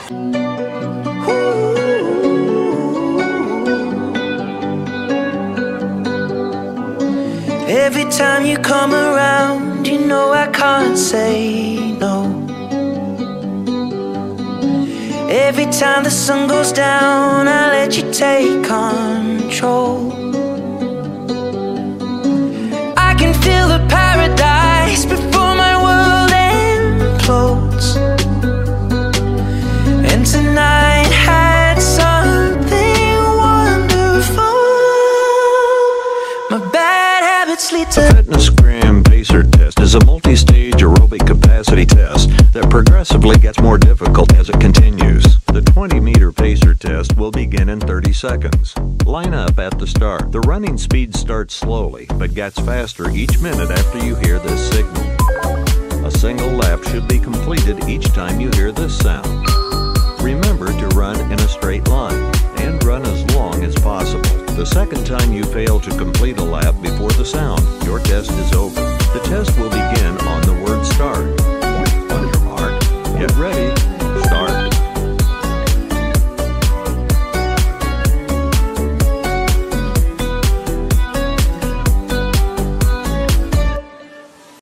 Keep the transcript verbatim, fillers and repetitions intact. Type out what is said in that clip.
Every time you come around, you know I can't say no. Every time the sun goes down, I let you take control. I can feel the paradise before my world implodes. And tonight had something wonderful. My bad habits lead to... The Fitness Gram Pacer Test is a multi-stage aerobic capacity test that progressively gets more difficult as it continues. The twenty meter pacer test will begin in thirty seconds. Line up at the start. The running speed starts slowly, but gets faster each minute after you hear this signal. A single lap should be completed each time you hear this sound. Remember to run in a straight line, and run as long as possible. The second time you fail to complete a lap before the sound, your test is over. The test will begin